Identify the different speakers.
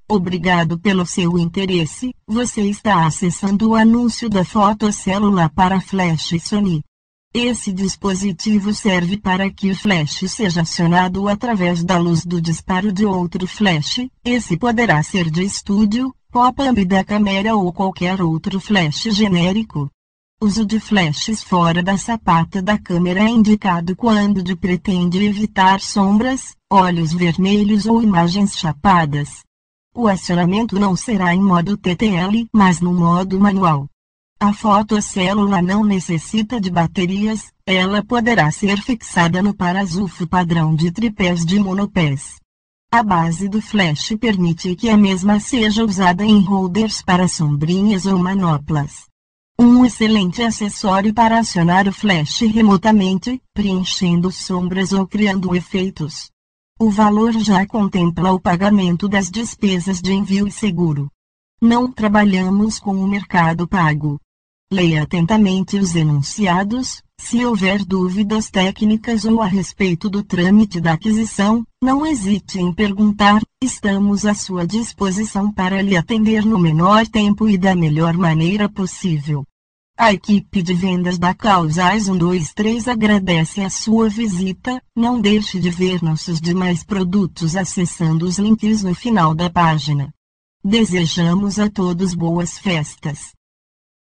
Speaker 1: Obrigado pelo seu interesse. Você está acessando o anúncio da fotocélula para flash Sony. Esse dispositivo serve para que o flash seja acionado através da luz do disparo de outro flash. Esse poderá ser de estúdio, pop-up da câmera ou qualquer outro flash genérico. Uso de flashes fora da sapata da câmera é indicado quando pretende evitar sombras, olhos vermelhos ou imagens chapadas. O acionamento não será em modo TTL, mas no modo manual. A fotocélula não necessita de baterias, ela poderá ser fixada no parasufo padrão de tripés de monopés. A base do flash permite que a mesma seja usada em holders para sombrinhas ou manoplas. Um excelente acessório para acionar o flash remotamente, preenchendo sombras ou criando efeitos. O valor já contempla o pagamento das despesas de envio e seguro. Não trabalhamos com o mercado pago. Leia atentamente os enunciados. Se houver dúvidas técnicas ou a respeito do trâmite da aquisição, não hesite em perguntar. Estamos à sua disposição para lhe atender no menor tempo e da melhor maneira possível. A equipe de vendas da Causais 123 agradece a sua visita. Não deixe de ver nossos demais produtos acessando os links no final da página. Desejamos a todos boas festas.